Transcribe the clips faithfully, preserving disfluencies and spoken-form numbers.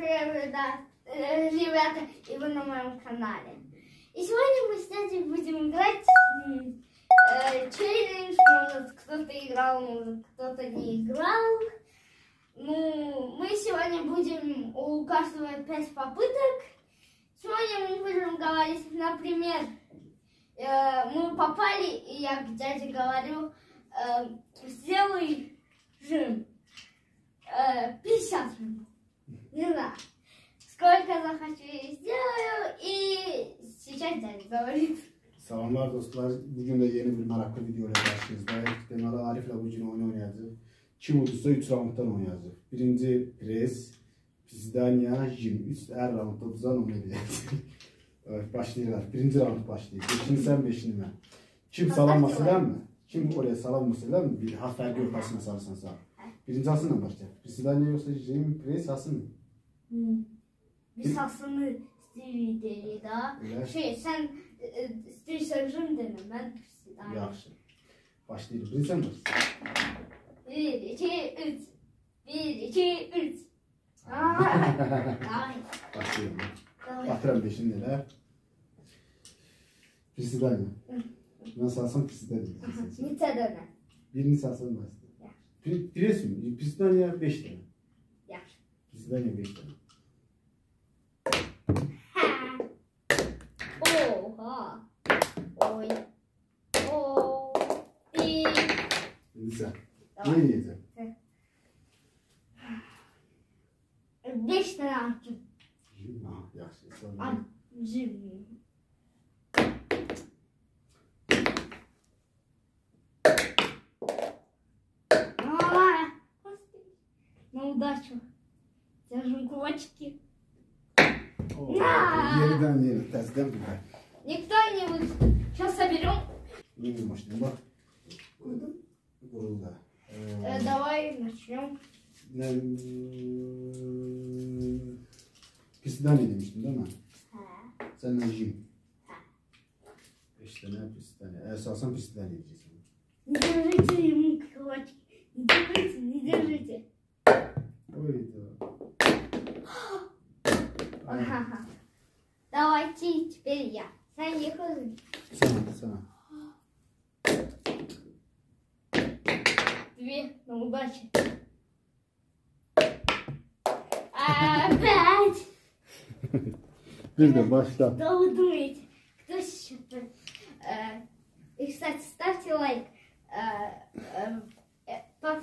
ребята, и вы на моем канале. И сегодня мы, кстати, будем играть э, челлендж. Может, кто-то играл, может, кто-то не играл. Ну, мы сегодня будем, у каждого пять попыток. Сегодня мы будем говорить, например, э, мы попали, и я к дяде говорю, э, сделай жим. Э, пятьдесят жим. Не знаю. Сколько захочу я сделаю, и сейчас dядя говорит. Selamlar dostlar. Bugün de yeni bir meraklı video ile karşınızdayız. Deməli Arif'lə bu gün oyun oynayacağıq. Kim udursa üç rounddan oynayacaq. Birinci pres, pizdaniya, jim. üç hər roundda uduzan onu edəcək. Evet, başlayırlar. Birinci round başlayır. Beşini sen, beşini ben. Kim salanması değil mi? Kim oraya salanması değil mi? Bir harf vergi ortasına sarırsan sağ. Birinci asınla başlayacaq. Pizdaniya yoksa jim, pres, asın mı? Hmm. Biz aslında Stevie'de daha. Evet. Şey sen istersen jim dene, ben pizdaniya. Yaxşı. Başlayırıq. Birinci sen başlayır. Bir, iki, üç. Bir, iki, üç. Başlayalım. Atıram beşini neler? Pizdaniya. Ben salsam pizdaniya. Nite dene. Birini salsam başlayalım. Pres mi? Pizdaniya beş tane. Yaxşı. Pizdaniya beş tane. Oha. Oy. Oo. Bir. Güzel. Ne yiyeceğim? Beş tane attım. Ha, yaxşı. Attım. На удачу. Держим кулачки. Oo, yeniden yeni. Tersten bir bak. Никто не выйдет. Сейчас соберем. Yeni başlayalım bak. Kurulda. Э, давай начнем. Ne? Pizdaniya demiştin değil mi? Ha. Sen ne jim? Ha. Beş tane pizdaniya. Eğer salsam pizdaniya yiyeceksin. Не держите ему кулачки. Не держите, не держите. Oydu. Ага. Давайте теперь я. Sen yıkadın. Sana, sana. Две на удачу. Опять. Bir de başla. Что вы думаете? Кто сейчас? И, кстати, ставьте лайк под,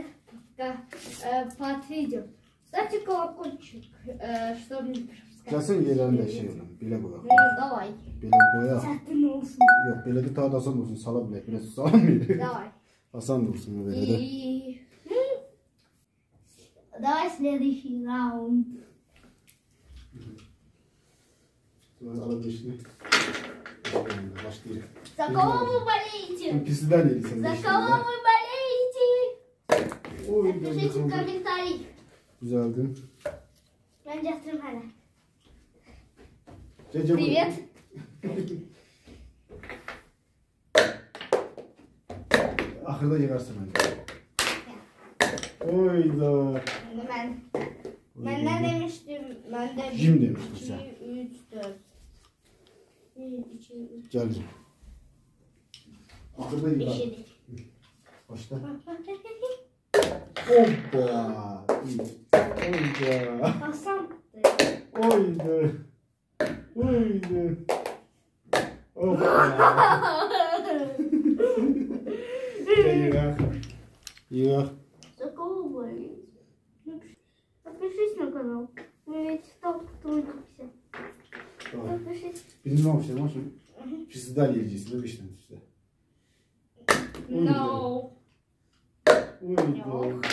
под видео. Ставьте колокольчик, чтобы не пропускать. Kesin yerlerinde şey olur. Bile boya. Ну, давай. Bile boya. Zaten olsun. Yok bile de daha da asan olsun. Sala bile. Bile salamıyor. Давай. Asan olsun böyle de. И... Давай следующий раунд. Alabilirsin. Başlayalım. За кого вы болеете? Pizdaniya yedi sen. За кого вы болеете? Oy, Напишите в комментарии. Güzeldi. Bence attım hala. Cece Привет. Ahırda yıkarsın bence. Oyda. Ben, ben ne demiştim? Ben de Jim demiştin sen. iki, üç, dört. bir, iki, üç. Geldim. Ahırda yıkar. beş, yedi. Başla. Hoppa. Oyda. Hasan. Oyda. Oyda. Hoppa. Yıkar. Yıkar. За кого вы болеете? Подпишись на канал. Мы ведь так трудимся. Подпишись. Birinci ne başlayalım? Pizdaniya yiyeceksin de beş tane üstte. No. Uydu.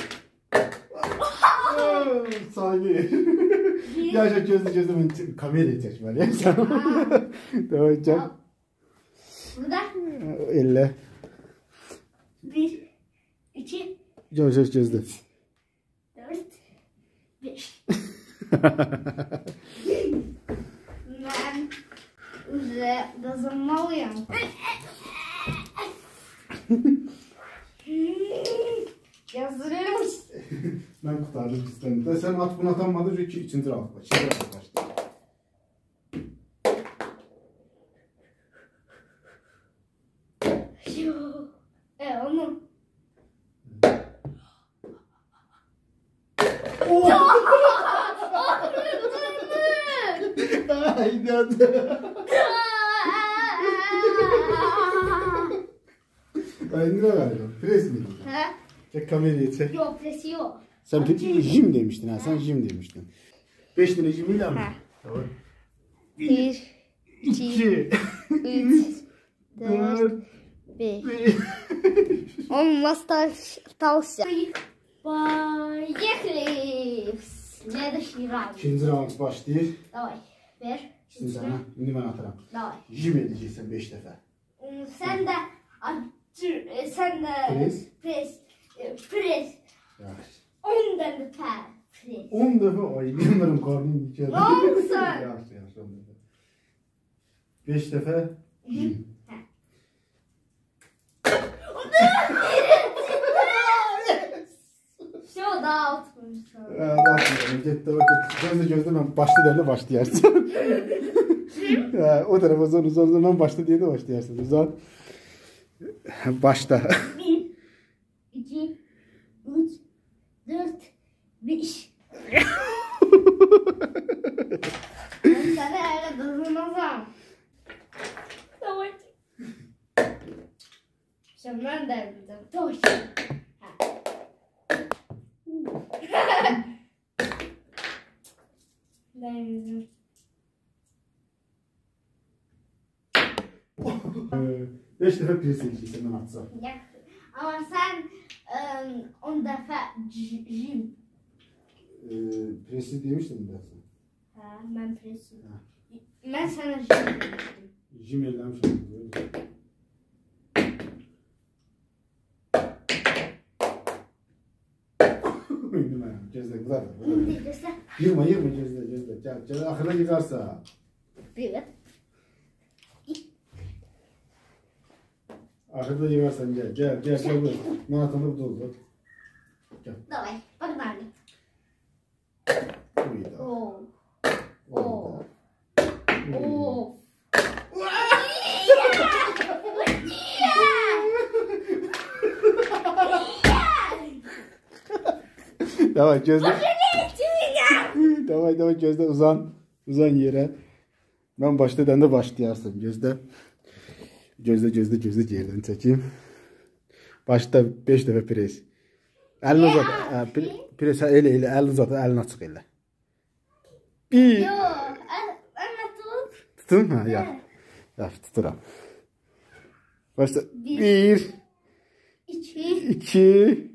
Sahi. Ya şu gözü gözümün kamerayı çekme ya sen. Tamam can. Burada. Elle. Bir, iki, Can şu gözde. dört, beş. Ben уже дозамалыям. Я злюсь. Ben kurtardım. Arif pislendi. Sen at bunu atamadın çünkü üçüncü round var. İkinci round başladı. E onu. Haydi. Haydi galiba. Pres miydi? He? Çek kamerayı çek. Yok presi yok. Sen peki jim demiştin ha. Sen jim demiştin. Beş tane jimiyle mi? He. Tamam. Bir, İki. üç, dört, beş. Он остался. Поехали. Следующий раунд. İkinci round başlıyor. Давай. Ver. Şimdi sana. Şimdi ben atarım. Давай. Jim edeceksin beş defa. Sen de acı- e, sen de Pres. pres e, pres Yavaş. on defa pres. On defa ay bilmiyorum karnım içeride. Ne oldu sen? Yavaş yavaş on defa. Beş defa jim. Все, да, отпустил. Evet aferin. Gitti bak. Gözle gözle ben başlı derle başlayarsın. Ya, o tarafa uzan uzan uzan ben başla diye de başlayarsın. Uzan. Başla. Bir, iki, üç, dört, beş. Ben sana öyle kazanacağım. Давайте. Все, ben de yapacağım. Точно. Ben Beş defa pres edeceksin ben atsam. ama sen ıı, on defa j- jim. Ee, presi demiştim ben sana. Ha, ben presim. Ha. Ben sana jim demiştim. Jim ellemiş oldum. Uyudum ayağım. Cezde bu kadar. bu kadar. Şimdi göster. Yırma yırma cezde cezde. Gel gel ahırda yıkarsa. Bir. Ahırda yıkarsan gel gel gel gel. Gel. Maratonda bu da oldu. Давай, погнали. Uyudu. О, Uyudu. о. Давай gözde. Пожалейте меня! Давай давay gözde uzan. Uzan yere. Ben başladan da başlayarsın gözde. Gözde gözde gözde yerden çekeyim. Başta beş defa pres. Elini uzat. Ha, pre- Pres ele ele elini uzat. Elini açık ele. Bir. Yo, она тут. Tutun ha ya. Ya tuturam. Başta Bir. bir, İki, iki,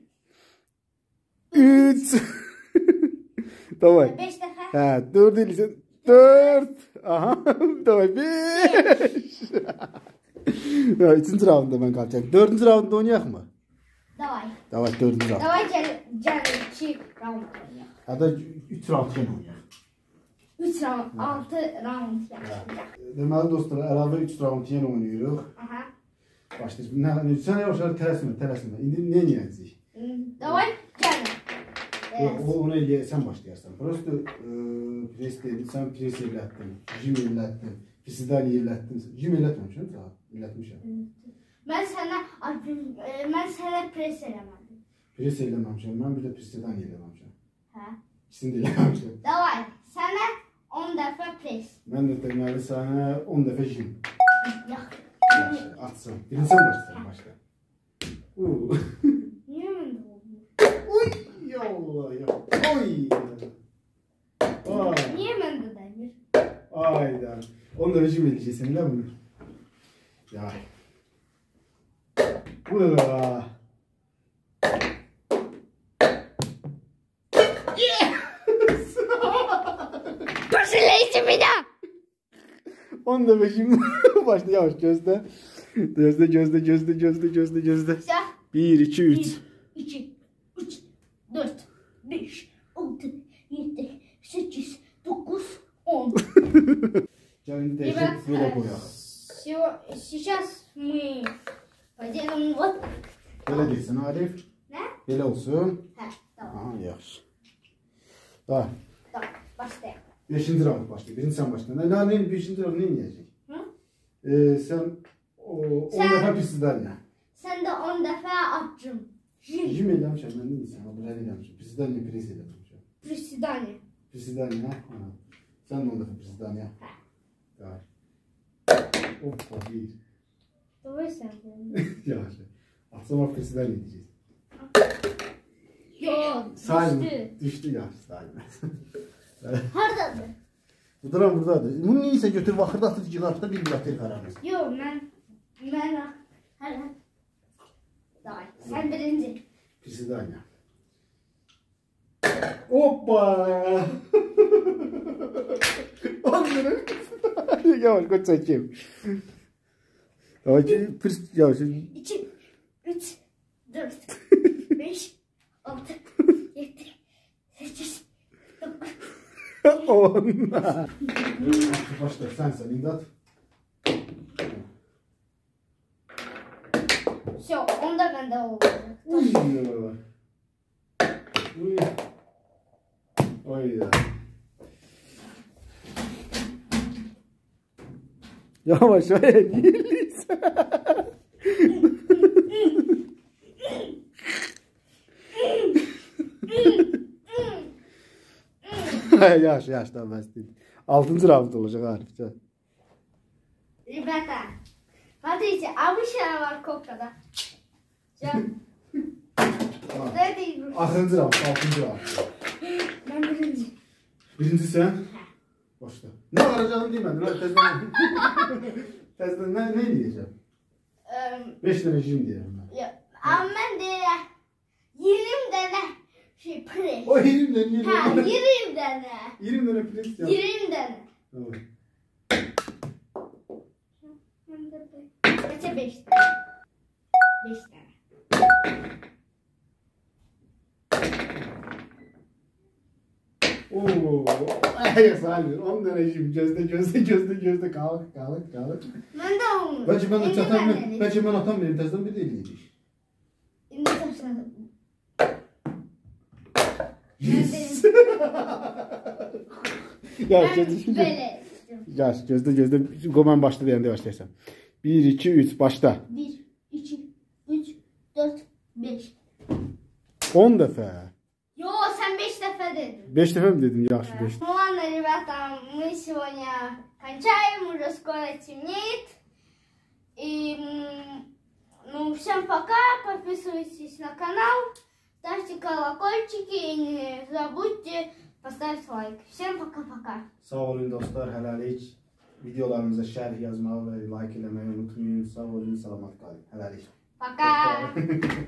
üç. Давай. beş defa. Ha, dört değilsin. Dört. Aha. Давай. Beş. Ya, üçüncü roundda ben kalacağım. Dördüncü roundda oynayak mı? Давай. Давай dördüncü round. Давай canım round oynayalım. Ya da üç round yine oynayak. Üç round, altı round yapacağız. Deməli dostlar, əlavə üç round yenə oynayırıq. Aha. Başlayırıq. Nə, sən yavaş yavaş tələsmə, tələsmə. İndi nə edəcəyik? Давай canım. Yox, o onu eləyə, sən başlayarsan. Prosto e, pres dedin, sən pres elətdin, jim elətdin, fisidal elətdin. Jim elətməmişəm, sağ elətmişəm. Ben sana e, ben sana pres eləmədim. Pres eləməmişəm, mən bir də fisidal eləməmişəm. Ha. İkisini də eləməmişəm. Давай. Sana on defa pres. Mən də deməli sənə on dəfə jim. Yok. Yaxşı, atsın. Birinci sən başlayırsan, başla. Uuu. Niye mi oldu? Uy, yallah ya. Oy. Ay. Niye ben de demir? Ayda. Ondan rejim edeceksin değil mi? Ya. Ula. Yes! Пожалейте меня! Ondan rejim başla yavaş gözde. Gözde gözde gözde gözde gözde gözde. Все. Bir, iki, üç. Bir, iki, üç, dört, beş, altı, yedi, sekiz, dokuz, on. Gelin Ребят, değişik böyle koyalım. всё, сейчас мы поделаем вот. Böyle değilsin Arif. Ne? Böyle olsun. Ha, tamam. Aha yaxşı. Daha. Tamam, başlayalım. Beşinci round başlıyor. Birinci sen başla. Ne, ne, ne, beşinci round ne yiyecek? Hı? Ee, sen o, on Sen- defa pisiden ya. Sen de on defa attın. Jim eləmişəm, mən neysən, o buraya eləmişəm. Pisdən ya, pres eləmişəm. Приседание. Pisdən ya, ana. Sən də on defa pisdən ya. Daha. Hoppa, bir. Давай sen. Yavaş. Atsama pisdən yiyeceğiz. Yok, Sayın. düştü. Düştü ya, sayın. Haradadır? Bu duran buradadır. Bunu neyse götür vaxırda atır cilatda bir bilatır kararız. Yok, ben... Ben... Hadi. Давай, sen birinci. Pisdən ya. Hoppa! Onları. Yavaş koç çekeyim. Yavaş pırs yavaş. İki, üç, dört, beş, altı, yedi, sekiz, dokuz. On. Başla sen sen imdat. Все, onda bende oldu. Uy. Uy. Oy ya. Yavaş öyle değiliz. Yaş yaş da bastı. Altıncı round olacak Arif. Ребята, смотрите, обычная морковка, да? Все. Вот это игру. Altıncı round, altıncı round. Ben birinci. Birinci sen. Başla. Ne arayacağını bilmedin. Hadi tezden. Tezden ne, ne diyeceğim? Eee, Beş tane jim diyelim ben. ya, ama ben de yirmi tane şey pres. O yirmi tane yirmi Ha, tane. yirmi tane. yirmi tane pres yap. yirmi tane. Tamam. Kaça beş tane? beş tane. Oo. Ay salih. on tane jim. Gözde gözde gözde gözde. Kalık kalık kalık. Ben de onu. Bence ben de elli çatan tane. mı? Bence ben atam benim tezden bir de elliydi. elli tane. Yes. Ben Ya gözde şimdi. böyle istiyorum. Ya gözde gözde. Gomen başladı yani de başlaysam. bir, iki, üç başla. bir, iki, üç, dört, beş. on defa. Yo, sen beş defa dedin. beş defa mı dedim? Yaxşı beş. Ну ладно, ребята, мы сегодня кончаем, уже скоро темнеет. И, м, ну, всем пока, подписывайтесь на канал, ставьте колокольчики и не забудьте поставить лайк. Всем пока-пока. Sağ olun dostlar, hələlik. Videolarımıza şərh yazmağı və like eləməyi unutmayın. Sağ olun, salamat qalın. Hələlik. Пока.